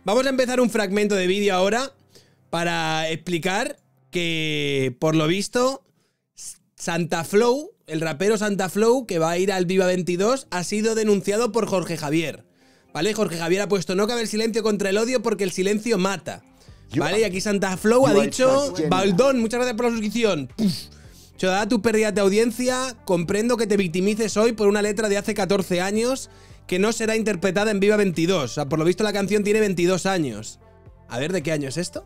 Vamos a empezar un fragmento de vídeo ahora para explicar que, por lo visto, Santaflow, el rapero Santaflow, que va a ir al Viva 22, ha sido denunciado por Jorge Javier. ¿Vale? Jorge Javier ha puesto: no cabe el silencio contra el odio porque el silencio mata. ¿Vale? Y aquí Santaflow ha dicho: Baldón, muchas gracias por la suscripción. Dada tu pérdida de audiencia, comprendo que te victimices hoy por una letra de hace 14 años que no será interpretada en Viva 22. O sea, por lo visto la canción tiene 22 años. A ver, ¿de qué año es esto?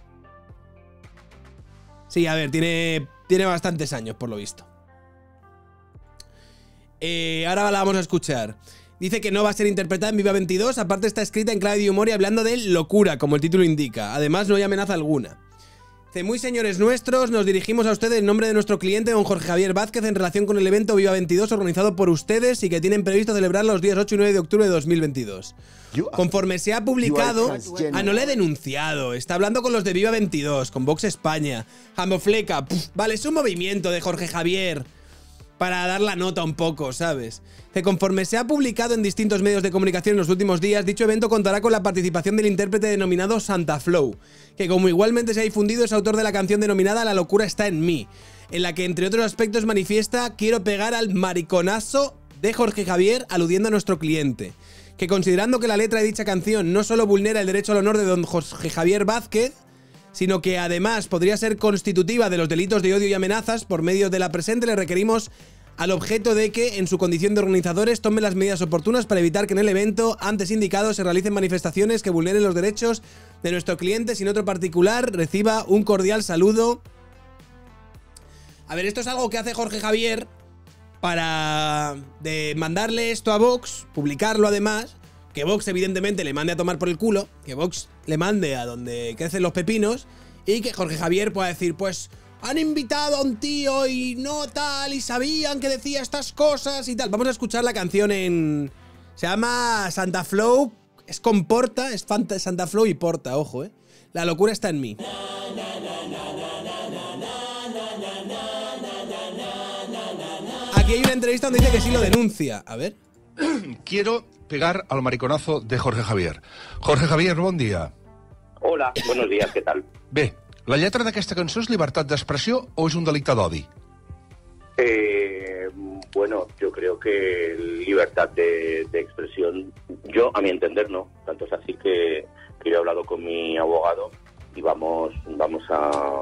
Sí, a ver, tiene bastantes años, por lo visto. Ahora la vamos a escuchar. Dice que no va a ser interpretada en Viva 22. Aparte está escrita en clave de humor y hablando de locura, como el título indica. Además no hay amenaza alguna. Dice: muy señores nuestros, nos dirigimos a ustedes en nombre de nuestro cliente don Jorge Javier Vázquez en relación con el evento Viva 22 organizado por ustedes y que tienen previsto celebrar los días 8 y 9 de octubre de 2022. Conforme se ha publicado... no le he denunciado. Está hablando con los de Viva 22, con Vox España, Jamofleca. Vale, es un movimiento de Jorge Javier para dar la nota un poco, ¿sabes? Que conforme se ha publicado en distintos medios de comunicación en los últimos días, dicho evento contará con la participación del intérprete denominado Santaflow, que como igualmente se ha difundido es autor de la canción denominada La locura está en mí, en la que entre otros aspectos manifiesta: quiero pegar al mariconazo de Jorge Javier, aludiendo a nuestro cliente. Que considerando que la letra de dicha canción no solo vulnera el derecho al honor de don Jorge Javier Vázquez, sino que además podría ser constitutiva de los delitos de odio y amenazas, por medio de la presente le requerimos al objeto de que, en su condición de organizadores, tomen las medidas oportunas para evitar que en el evento antes indicado se realicen manifestaciones que vulneren los derechos de nuestro cliente, sin otro particular reciba un cordial saludo. A ver, esto es algo que hace Jorge Javier para mandarle esto a Vox, publicarlo además, que Vox evidentemente le mande a tomar por el culo, que Vox le mande a donde crecen los pepinos y que Jorge Javier pueda decir: pues han invitado a un tío y no tal, y sabían que decía estas cosas y tal. Vamos a escuchar la canción en... Se llama Santaflow, es con Porta, es Santaflow y Porta, ojo, La locura está en mí. Aquí hay una entrevista donde dice que sí lo denuncia. A ver. Quiero pegar al mariconazo de Jorge Javier. Jorge Javier, bon dia. Hola, buenos días, ¿qué tal? Bé, la lletra d'aquesta cançó és llibertat d'expressió o és un delicte d'odi? Bueno, yo creo que libertad de expresión, yo a mi entender no. Tanto es así que yo he hablado con mi abogado y vamos a...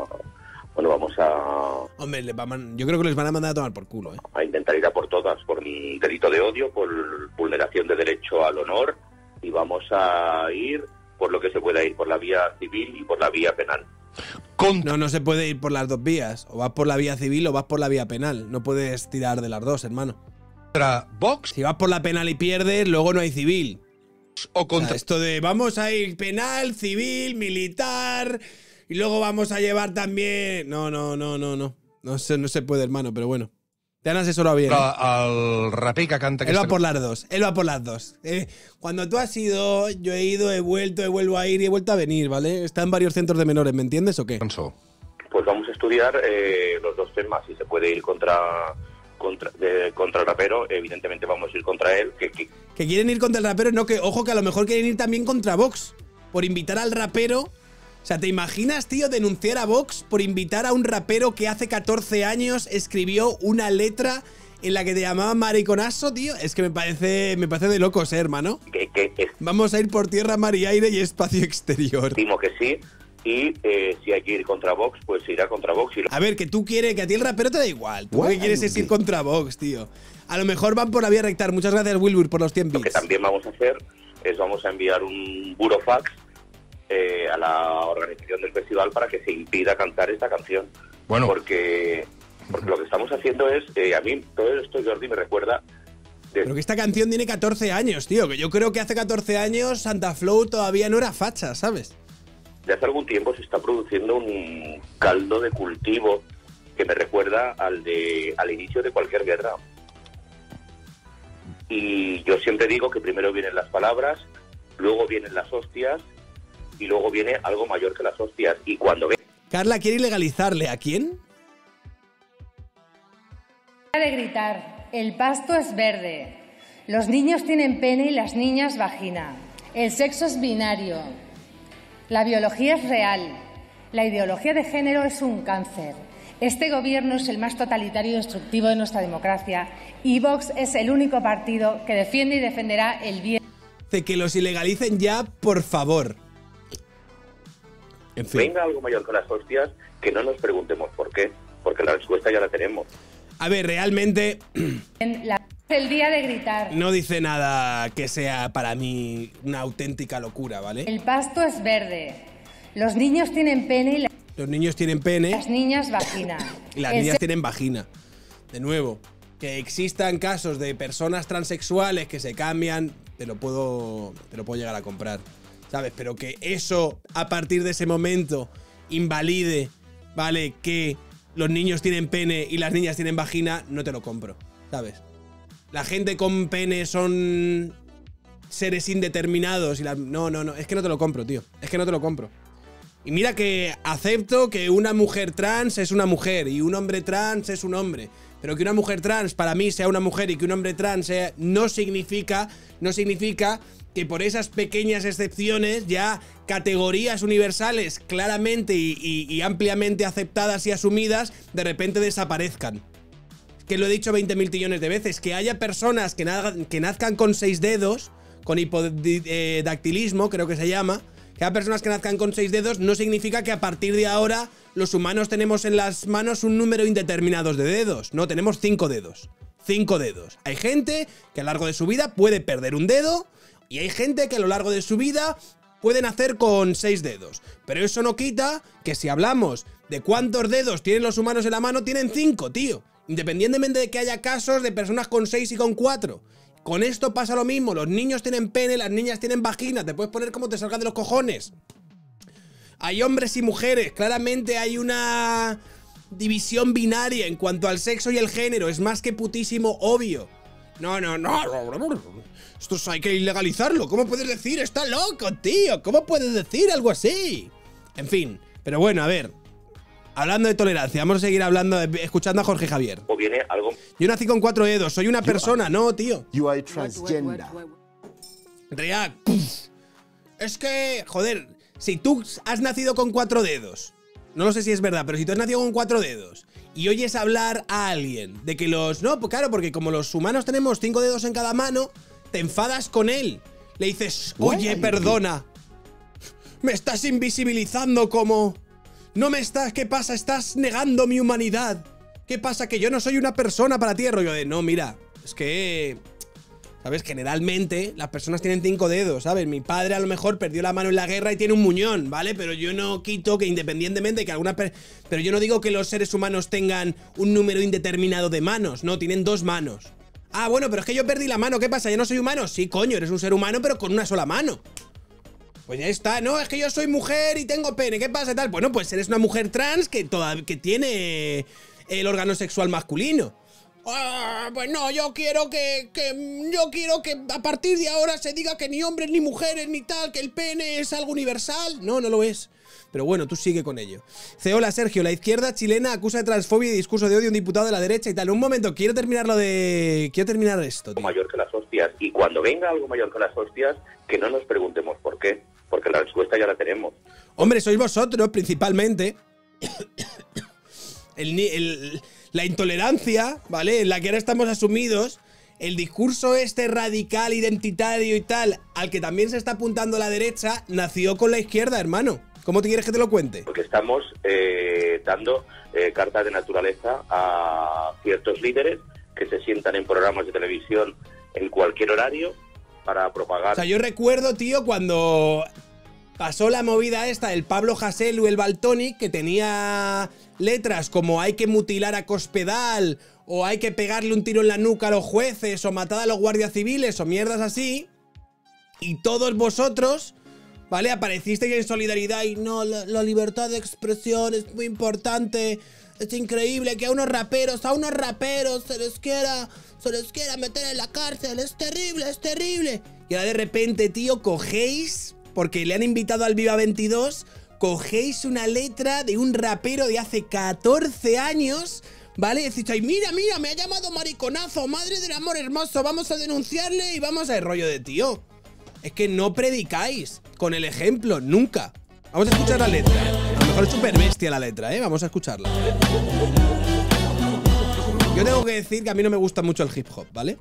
Hombre, yo creo que les van a mandar a tomar por culo, a intentar ir a por todas, por un delito de odio, por vulneración de derecho al honor, y vamos a ir por lo que se pueda ir, por la vía civil y por la vía penal. No se puede ir por las dos vías. O vas por la vía civil o vas por la vía penal. No puedes tirar de las dos, hermano. ¿Contra Vox? Si vas por la penal y pierdes, luego no hay civil. O contra... esto de vamos a ir penal, civil, militar... Y luego vamos a llevar también... No. No se puede, hermano, pero bueno. Te han asesorado bien. El raper que canta... Él va por las dos. Cuando tú has ido, yo he ido, he vuelvo a ir y he vuelto a venir, ¿vale? Está en varios centros de menores, ¿me entiendes o qué? Pues vamos a estudiar los dos temas. Si se puede ir contra el rapero, evidentemente vamos a ir contra él. Que quieren ir contra el rapero, no, que ojo que a lo mejor quieren ir también contra Vox. Por invitar al rapero... O sea, ¿te imaginas, tío, denunciar a Vox por invitar a un rapero que hace 14 años escribió una letra en la que te llamaba mariconazo, tío? Es que me parece de locos, hermano. Vamos a ir por tierra, mar y aire y espacio exterior. Estimo que sí. Y si hay que ir contra Vox, pues se irá contra Vox. A ver, que tú quieres, que a ti el rapero te da igual. Tú lo que quieres es ir contra Vox, tío. A lo mejor van por la vía rectar. Muchas gracias, Wilbur, por los 100 bits. Lo que también vamos a hacer es vamos a enviar un burofax a la organización del festival para que se impida cantar esta canción. Bueno. Porque lo que estamos haciendo es... a mí todo esto, Jordi, me recuerda... Pero que esta canción tiene 14 años, tío. Que yo creo que hace 14 años Santaflow todavía no era facha, ¿sabes? De hace algún tiempo se está produciendo un caldo de cultivo que me recuerda al inicio de cualquier guerra. Y yo siempre digo que primero vienen las palabras, luego vienen las hostias y luego viene algo mayor que las hostias. Y cuando ve... Carla quiere ilegalizarle. ¿A quién? De gritar, el pasto es verde. Los niños tienen pene y las niñas vagina. El sexo es binario. La biología es real. La ideología de género es un cáncer. Este gobierno es el más totalitario y destructivo de nuestra democracia y Vox es el único partido que defiende y defenderá el bien. De que los ilegalicen ya, por favor. En fin. Venga algo mayor que las hostias, que no nos preguntemos por qué, porque la respuesta ya la tenemos. A ver, realmente El día de gritar. no dice nada que sea para mí una auténtica locura, ¿vale? El pasto es verde. Los niños tienen pene y Los niños tienen pene las niñas vagina. y las niñas tienen vagina. De nuevo, que existan casos de personas transexuales que se cambian, te lo puedo llegar a comprar, ¿sabes? Pero que eso, a partir de ese momento, invalide, ¿vale? Que los niños tienen pene y las niñas tienen vagina, no te lo compro, ¿sabes? La gente con pene son seres indeterminados y no, es que no te lo compro, tío. Es que no te lo compro. Y mira que acepto que una mujer trans es una mujer y un hombre trans es un hombre. Pero que una mujer trans para mí sea una mujer y que un hombre trans sea, no significa que por esas pequeñas excepciones ya categorías universales claramente y ampliamente aceptadas y asumidas de repente desaparezcan. Que lo he dicho 20.000 trillones de veces, que haya personas que nazcan con 6 dedos, con hipodactilismo, creo que se llama. Que haya personas que nazcan con 6 dedos no significa que a partir de ahora los humanos tenemos en las manos un número indeterminado de dedos. No, tenemos 5 dedos. 5 dedos. Hay gente que a lo largo de su vida puede perder un dedo y hay gente que a lo largo de su vida puede nacer con 6 dedos. Pero eso no quita que si hablamos de cuántos dedos tienen los humanos en la mano, tienen 5, tío. Independientemente de que haya casos de personas con 6 y con 4. Con esto pasa lo mismo, los niños tienen pene, las niñas tienen vagina, te puedes poner como te salga de los cojones. Hay hombres y mujeres, claramente hay una división binaria en cuanto al sexo y el género, es más que putísimo obvio. No, esto hay que ilegalizarlo, ¿cómo puedes decir? Está loco, tío, ¿cómo puedes decir algo así? En fin, pero bueno, a ver. Hablando de tolerancia, vamos a seguir escuchando a Jorge Javier. O viene algo. Yo nací con 4 dedos, soy una persona, no, tío. You are transgender. React. Es que, joder, si tú has nacido con 4 dedos, no lo sé si es verdad, pero si tú has nacido con 4 dedos y oyes hablar a alguien de que los... No, pues claro, porque como los humanos tenemos 5 dedos en cada mano, te enfadas con él. Le dices, oye, perdona, me estás invisibilizando como... No me estás, ¿qué pasa? Estás negando mi humanidad. ¿Qué pasa? Que yo no soy una persona para ti. Rollo de, no, mira, es que... ¿Sabes? Generalmente las personas tienen 5 dedos, ¿sabes? Mi padre a lo mejor perdió la mano en la guerra y tiene un muñón, ¿vale? Pero yo no quito que independientemente de que pero yo no digo que los seres humanos tengan un número indeterminado de manos. No, tienen 2 manos. Ah, bueno, pero es que yo perdí la mano. ¿Qué pasa? ¿Yo no soy humano? Sí, coño, eres un ser humano pero con una sola mano. Pues ya está, no, es que yo soy mujer y tengo pene, ¿qué pasa tal? Bueno, pues eres una mujer trans que tiene el órgano sexual masculino. Pues no, yo quiero que a partir de ahora se diga que ni hombres ni mujeres ni tal, que el pene es algo universal. No, no lo es. Pero bueno, tú sigue con ello. Hola Sergio, la izquierda chilena acusa de transfobia y discurso de odio a un diputado de la derecha y tal. Un momento, quiero terminar esto, tío. Mayor que las hostias. Y cuando venga algo mayor que las hostias, que no nos preguntemos por qué, porque la respuesta ya la tenemos. Hombre, sois vosotros principalmente. La intolerancia, ¿vale? En la que ahora estamos asumidos. El discurso este radical, identitario y tal, al que también se está apuntando la derecha, nació con la izquierda, hermano. ¿Cómo te quieres que te lo cuente? Porque estamos dando cartas de naturaleza a ciertos líderes que se sientan en programas de televisión en cualquier horario para propagar... O sea, yo recuerdo, tío, cuando pasó la movida esta del Pablo Hasél o el Baltonic, que tenía letras como hay que mutilar a Cospedal, o hay que pegarle un tiro en la nuca a los jueces, o matar a los guardias civiles, o mierdas así, y todos vosotros... ¿Vale? Aparecisteis en solidaridad y no, la libertad de expresión es muy importante. Es increíble que a unos raperos se les quiera meter en la cárcel. Es terrible, es terrible. Y ahora de repente, tío, cogéis, porque le han invitado al Viva 22, cogéis una letra de un rapero de hace 14 años, ¿vale? Y decís, ay, mira, me ha llamado mariconazo, madre del amor hermoso, vamos a denunciarle y vamos a el rollo de tío. Es que no predicáis con el ejemplo, nunca. Vamos a escuchar la letra. A lo mejor es súper bestia la letra, ¿eh? Vamos a escucharla. Yo tengo que decir que a mí no me gusta mucho el hip hop, ¿vale?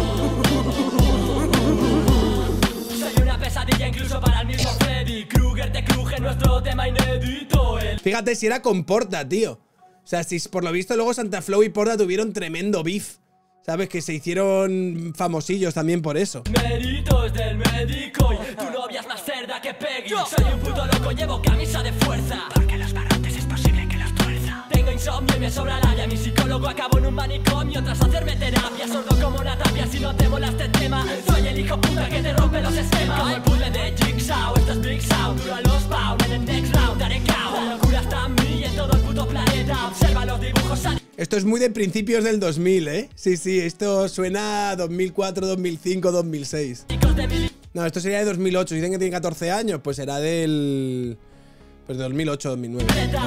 Soy una pesadilla incluso para el mismo Freddy Krueger, te cruje nuestro tema inédito. Fíjate si era con Porta, tío. O sea, si por lo visto luego Santaflow y Porta tuvieron tremendo beef. ¿Sabes? Que se hicieron famosillos también por eso. Méritos del médico y tu novia es más cerda que Peggy. Soy un puto loco, llevo camisa de fuerza. Porque los barrotes es posible que los tuerza. Tengo insomnio y me sobra la área. Mi psicólogo acabó en un manicomio tras hacerme terapia. Sordo como una tapia si no te mola este tema. Soy el hijo puta que te rompe los esquemas. Como el puzzle de Jigsaw, esto es Big Sound. Duro a los pound, en el next round daré cao. La locura está en mí y en todo el puto planeta. Observa los dibujos. Esto es muy de principios del 2000, ¿eh? Sí, sí, esto suena a 2004, 2005, 2006. No, esto sería de 2008. Dicen que tiene 14 años, pues será del... Pues de 2008, 2009.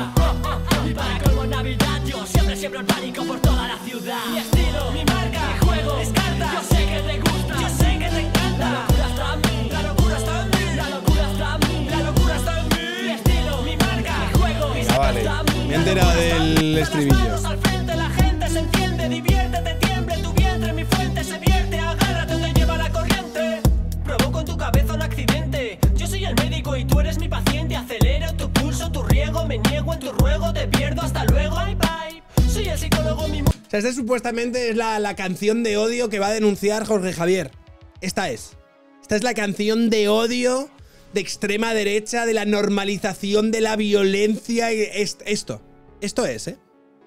Y para colmo Navidad, yo siempre siembro el pánico por toda la ciudad. Mi estilo, mi marca, mi juego, es carta. Yo sé que te gusta, yo sé que te encanta. La locura está en mí, la locura está en mí. La locura está en mí, la locura está en mí. Mi estilo, mi marca, mi juego, mi vale. Me he enterado del estribillo. Se enciende, diviértete, tiemble tu vientre, mi fuente se vierte, agárrate donde lleva la corriente. Provoco en tu cabeza un accidente. Yo soy el médico y tú eres mi paciente. Acelero tu pulso, tu riego, me niego en tu ruego, te pierdo, hasta luego, bye bye. Soy el psicólogo, mi... O sea, esta supuestamente es la canción de odio que va a denunciar Jorge Javier. Esta es la canción de odio de extrema derecha, de la normalización de la violencia. Esto es, ¿eh?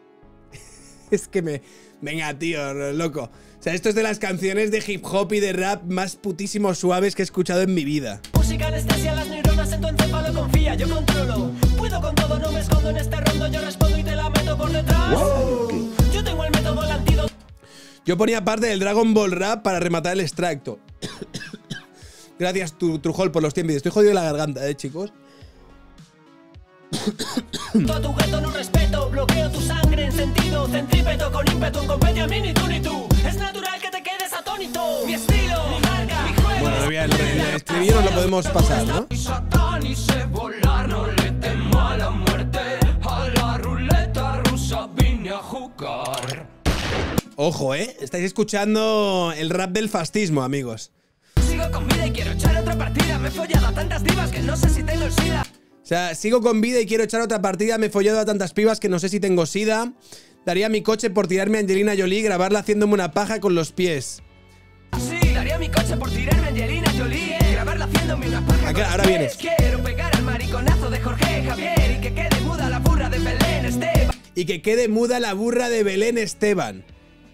Es que me... Venga, tío, loco. O sea, esto es de las canciones de hip hop y de rap más putísimo suaves que he escuchado en mi vida. Música anestesia las neuronas en tu encéfalo, confía, yo controlo. Puedo con todo, no me escondo en este rondo, yo respondo y te la meto por detrás. Wow. Yo tengo el método, el antídoto. Yo ponía parte del Dragon Ball Rap para rematar el extracto. Gracias, Trujol, por los tiempos. Estoy jodido de la garganta, chicos. Todo tu gueto no respeto, bloqueo tu sangre en sentido centrípeto con ímpetu en competia, a mí ni tú. Es natural que te quedes atónito. Mi estilo, mi marca, mi juego. Bueno, bien, el estribillo nos lo podemos pasar, ¿no? Satán y sé volar, no le temo a la muerte. A la ruleta rusa vine a jugar. Ojo, estáis escuchando el rap del fascismo, amigos. Sigo con vida y quiero echar otra partida. Me he follado a tantas divas que no sé si tengo el SIDA. O sea, sigo con vida y quiero echar otra partida. Me he follado a tantas pibas que no sé si tengo sida. Daría mi coche por tirarme a Angelina Jolie y grabarla haciéndome una paja con los pies. Sí, daría mi coche por tirarme a Angelina Jolie, grabarla haciéndome una paja con ahora los pies. vienes. Quiero pegar al mariconazo de Jorge Javier y que quede muda la burra de Belén Esteban. Y que quede muda la burra de Belén Esteban.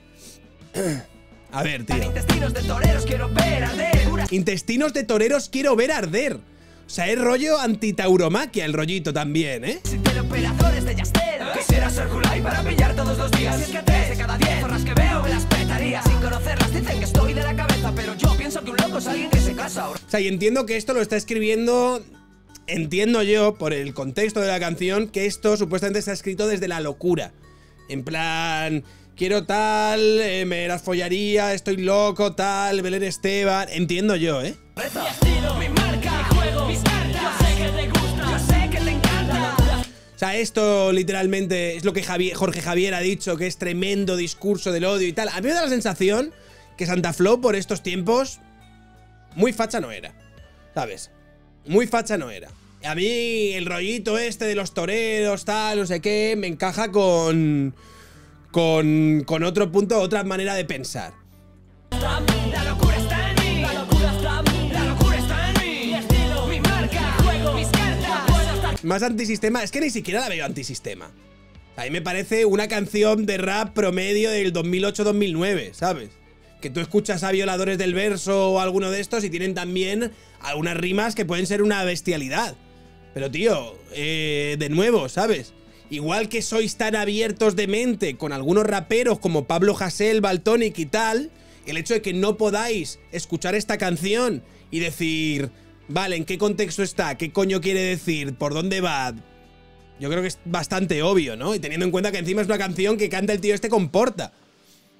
A ver, tío. Intestinos de toreros quiero ver arder. Intestinos de toreros quiero ver arder. O sea, es rollo antitauromaquia el rollito también, ¿eh? Si teleoperadores de Yastel. Quisiera ser Julai para pillar todos los días. Si es que 3 de cada 10 zorras que veo me las petaría. Sin conocerlas dicen que estoy de la cabeza, pero yo pienso que un loco es alguien que se casa ahora. O sea, y entiendo que esto lo está escribiendo... Entiendo yo, por el contexto de la canción, que esto supuestamente está escrito desde la locura. En plan... Quiero tal, me las follaría, estoy loco, tal, Belén Esteban... Entiendo yo, ¿eh? Mi estilo, mi marca, mi juego, mis cartas. Yo sé que te gusta, yo sé que te encanta. O sea, esto literalmente es lo que Jorge Javier ha dicho, que es tremendo discurso del odio y tal. A mí me da la sensación que Santaflow por estos tiempos muy facha no era, ¿sabes? Muy facha no era. A mí el rollito este de los toreros, tal, no sé qué, me encaja con otro punto, otra manera de pensar. La locura está en mí, la locura está en mí, la locura está en mí. Mi estilo, mi marca, mi juego, mis cartas. Más antisistema, es que ni siquiera la veo antisistema. A mí me parece una canción de rap promedio del 2008-2009, ¿sabes? Que tú escuchas a Violadores del Verso o alguno de estos y tienen también algunas rimas que pueden ser una bestialidad. Pero tío, de nuevo, ¿sabes? Igual que sois tan abiertos de mente con algunos raperos como Pablo Hasél, Valtonic y tal, el hecho de que no podáis escuchar esta canción y decir, vale, ¿en qué contexto está? ¿Qué coño quiere decir? ¿Por dónde va? Yo creo que es bastante obvio, ¿no? Y teniendo en cuenta que encima es una canción que canta el tío este con Porta,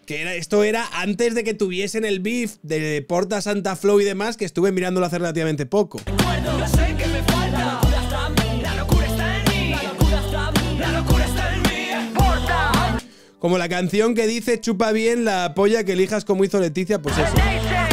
que esto era antes de que tuviesen el beef de Porta, Santa Flow y demás, que estuve mirándolo hace relativamente poco. No sé qué me falta. La locura está en mí. La locura está en mí. Porta. Como la canción que dice chupa bien la polla que elijas como hizo Leticia, pues eso.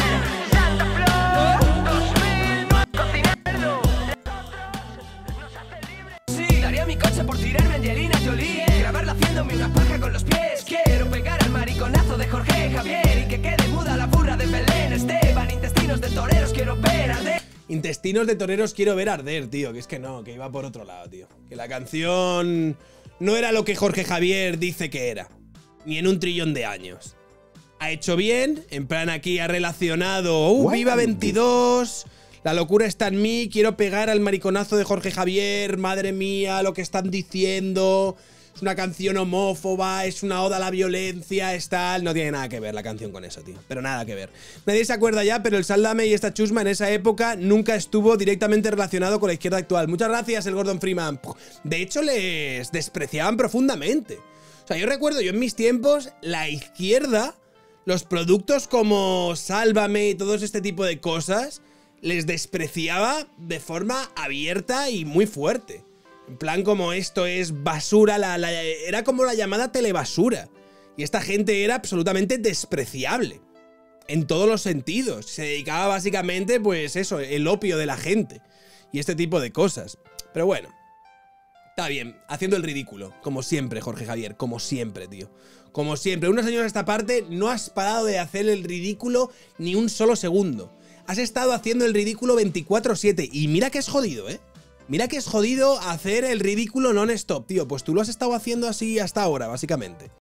Sí, daría mi coche por tirarme a Angelina Jolie, grabarla haciéndome una paja con los pies. Quiero pegar al mariconazo de Jorge Javier y que quede muda la burra de Belén Esteban. Intestinos de toreros quiero ver arder. Intestinos de toreros quiero ver arder, tío. Que es que no, que iba por otro lado, tío. Que la canción no era lo que Jorge Javier dice que era. Ni en un trillón de años. Ha hecho bien, en plan aquí ha relacionado Viva 22, la locura está en mí, quiero pegar al mariconazo de Jorge Javier, madre mía, lo que están diciendo, es una canción homófoba, es una oda a la violencia, es tal. No tiene nada que ver la canción con eso, tío, pero nada que ver. Nadie se acuerda ya, pero el Sálvame y esta chusma en esa época nunca estuvo directamente relacionado con la izquierda actual. Muchas gracias, el Gordon Freeman. De hecho, les despreciaban profundamente. O sea, yo recuerdo, yo en mis tiempos, la izquierda, los productos como Sálvame y todo este tipo de cosas, les despreciaba de forma abierta y muy fuerte. En plan como esto es basura, era como la llamada telebasura. Y esta gente era absolutamente despreciable. En todos los sentidos. Se dedicaba básicamente, pues eso, el opio de la gente. Y este tipo de cosas. Pero bueno. Está bien, haciendo el ridículo, como siempre, Jorge Javier, como siempre, tío. Como siempre, unos años a esta parte no has parado de hacer el ridículo ni un solo segundo. Has estado haciendo el ridículo 24/7 y mira que es jodido, ¿eh? Mira que es jodido hacer el ridículo non-stop, tío. Pues tú lo has estado haciendo así hasta ahora, básicamente.